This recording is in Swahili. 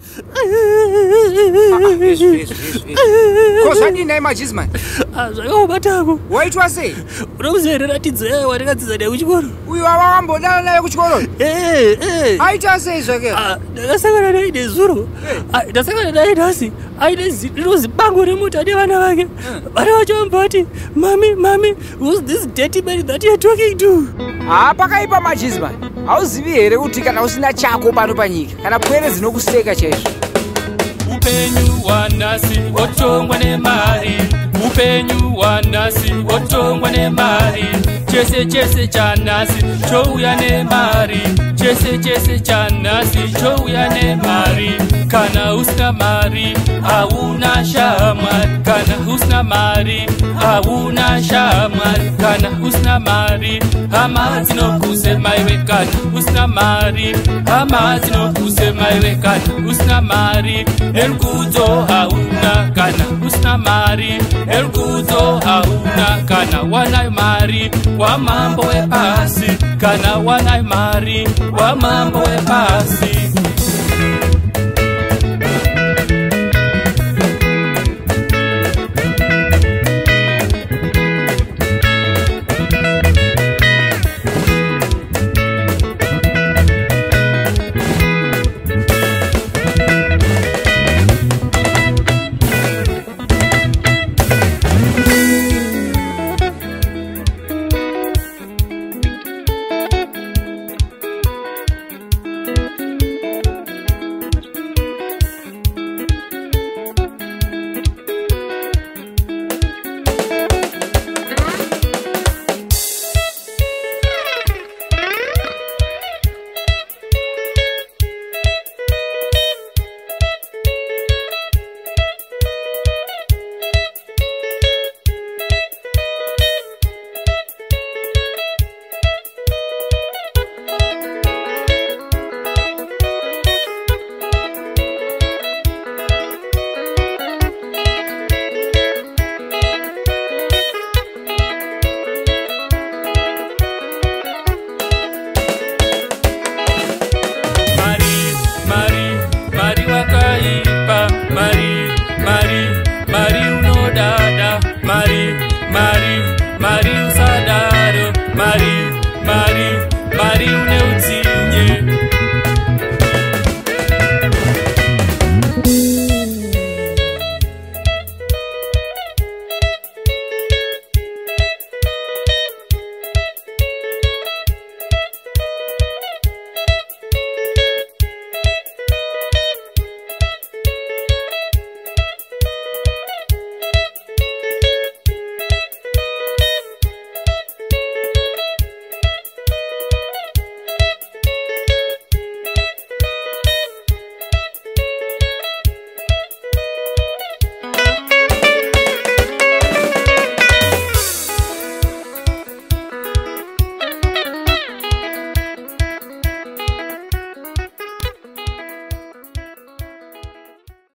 Kozani naye Mageezy man. Zvakabatako. Waitwa sei? Unomuzeratidzo yayo watakadzidza naye kuchikoro. Uyu wawambodana naye kuchikoro? Aita sei zvake? Ndakasangana naye nezuro. Ndasangana naye nhasi. Aine rinozi bango remota nevana vake. Vana vacho vambati, mami, who's this dirty man that you're talking to? Pakaipa Mageezy man. Hauzivi here kuti kana usina chako pano panyika kana pwere dzinokuseka chaizvo. Upenyu wanasi wotongwa nemari. Upenyu wanasi wotongwa nemari. Chese chanasi chouya nemari. Chese chanasi chouya nemari. Kana usina mari hauna shamwari. Kana usina mari hauna shamwari. Kana usina mari hama dzinokusema iwe. Kana usina mari hama dzinokusema iwe. Kana usina mari erukudzo hauna. Kana usina mari erukudzo hauna. Kana wanayo mari wamambo wepasi. Kana wanayo mari wamambo wepasi.